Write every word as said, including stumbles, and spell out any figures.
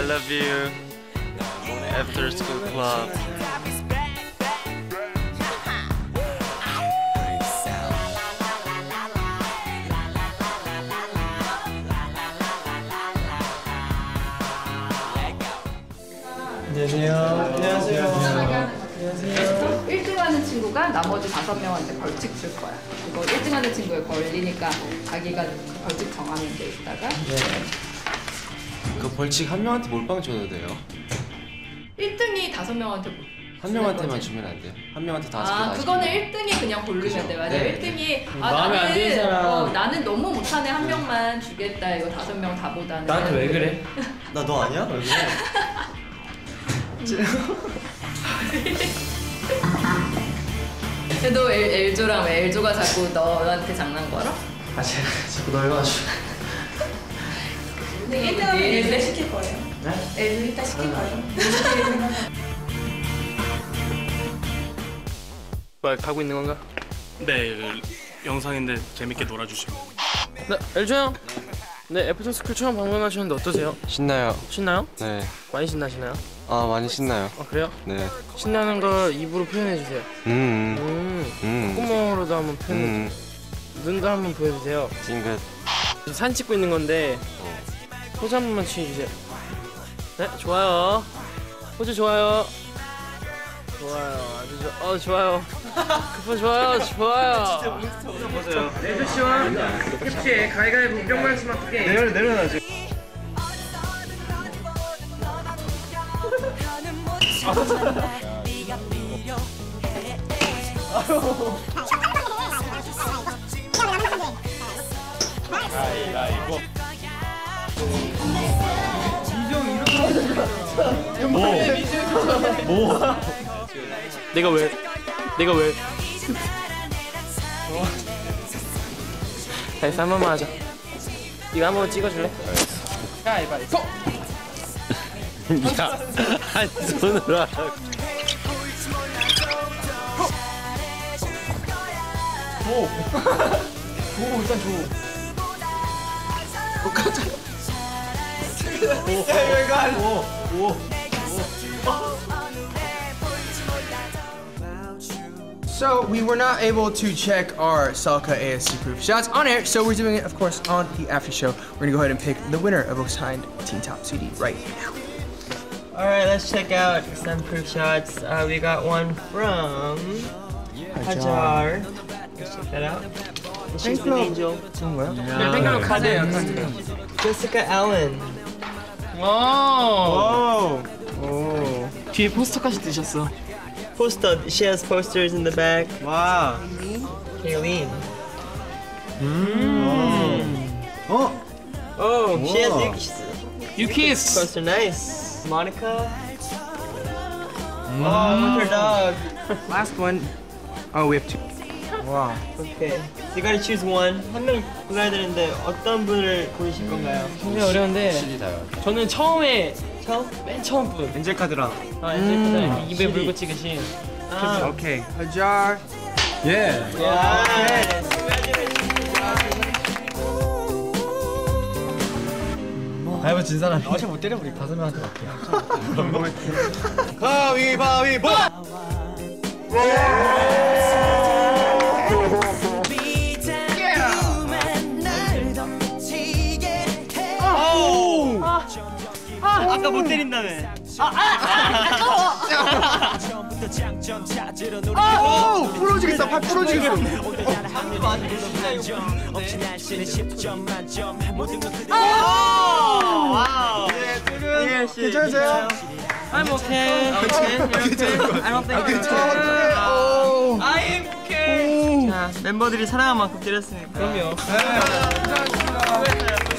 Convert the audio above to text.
I love you. After school club. 안녕하세요. 안녕하세요. 안녕하세요. 일 등 하는 친구가 나머지 다섯 명한테 벌칙 줄 거야. 그거 일 등 하는 친구에 걸리니까 자기가 벌칙 정하는 데 있다가 네. 그 벌칙 한 명한테 몰빵 줘도 돼요? 일 등이 다섯 명한테 한 명한테만 주면 안 돼요? 한 명한테 다섯 개 아, 다시 그거는 일 등이 그냥 고르면 그죠? 돼. 맞아요. 네. 일 등이 아, 마음에 안 드는 나는, 사람. 어, 나는 너무 못하네 한 명만 주겠다. 이거 다섯 명 다 보다는. 나한테 왜 그래? 나 너 아니야? 왜 그래? 너 엘, 엘조랑 왜 엘조가 자꾸 너한테 장난 걸어? 아 제가 자꾸 넓어가지고. 근데 일 등은 엘조 시킬 거예요. 네? 엘조 이따 시킬 거예요. 뭐 가고 있는 건가? 네, 그 영상인데 재밌게 놀아주시면. 네, 엘조 형. 네, 애프터스쿨 처음 방문하셨는데 어떠세요? 신나요. 신나요? 네. 많이 신나시나요? 아 많이 신나요. 아 그래요? 네. 신나는 걸 입으로 표현해 주세요. 음. 음. 음. 콧구멍으로도 한번 표현해 음. 주세요. 눈도 한번 보여주세요. 찡긋. 사진 찍고 있는 건데 어. 포즈 한 번만 취해주세요. 네, 좋아요. 포즈 좋아요. 좋아요. 아주 좋. 어 좋아요. 그 포즈 좋아요. 좋아요. 보세요. 엘조 씨와 캡치의 가위가위보 뿅 말씀 맞게. 내려 내려놔 지금. 가위가위보. 뭐? 뭐? 내가 왜? 내가 왜? 다시 한 번만 하자. 이거 한 번만 찍어줄래? 가위바위보. 야, 한 손으로 하라고. 오! 오, 일단 줘. 똑같아. 오, 오, 오. So we were not able to check our Salka A S C proof shots on air, so we're doing it, of course, on the after show. We're gonna go ahead and pick the winner of Osigned Teen Top C D right now. Alright, let's check out some proof shots. Uh, we got one from Hajar. Let's check that out. She's an angel. 네, 팬클럽 카드예요. Jessica Allen. 오. 오. 뒤에 포스터까지 드셨어. Poster. She has posters in the back. 와. Kayleen. 음. 어? Oh, she Whoa. has 유키스. poster. Nice. Monica. Oh, with her dog. Last one. Oh, we have two. Wow. Okay. So you gotta choose one. 한 명 골라야 되는데 어떤 분을 고르실 건가요? 굉장히 어려운데 실이다요. 저는 처음에 처음? 맨 처음 분. 엔젤 카드랑. 아, 엔젤보다 입에 실이. 물고 찍으신. 아, Okay. Hajar. 예. yes. 가위바위보 진 사람이 어제 못 때려 우리 다섯 명한테 갈게요. 가위바위보. 아까 못 때린다며. 오! 부러지겠다. 팔 부러지겠어. 와우. 괜찮으세요? I'm okay. Okay. I don't think you're okay. 오. I'm okay. 자, 멤버들이 사랑한 만큼 때렸으니까. 그럼요. 감사합니다.